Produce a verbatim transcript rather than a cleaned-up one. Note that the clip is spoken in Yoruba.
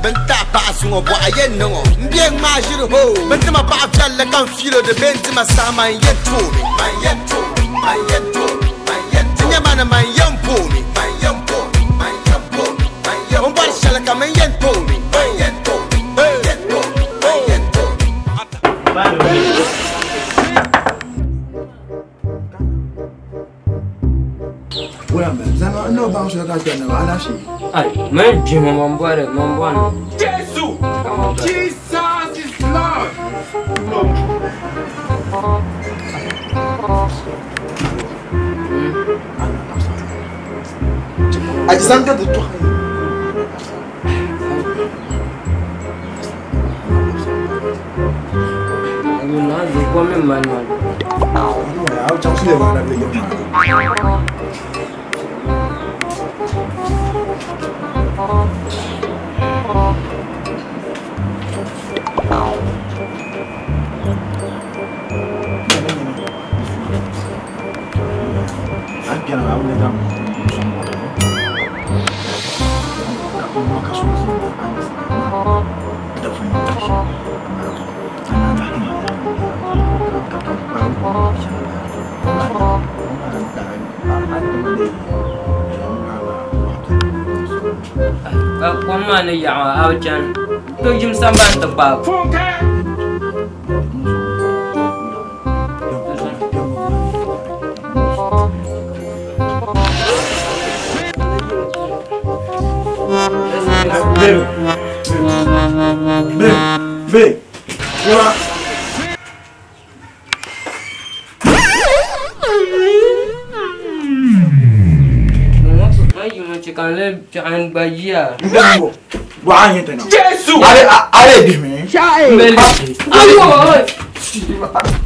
benta pasu ngo bo ayen ngo mbien ma jiro ho benta ma ba fialle kan filo de benta ma sama yeto ma yeto ma yeto ma yeto nya mana ma yampo mi ma yampo ma yampo ma yampo on bar shala ka ma yeto mi ma yeto ma yeto ma yeto Well, man, I know about your guys getting a lot of shit. Ay, man, Jim, I'm boy, I'm boy. Jesus! Jesus is Lord! I just wanted to talk. You know, they call me man, man. I'll just live on every young Có mà này dạo ao chân tôi dùm xăm bàn tập bạc Big, big, big. What? Chicken leg, chicken bajia. Why ain't it now? Jesus! I I I did me. Ayo, ayo.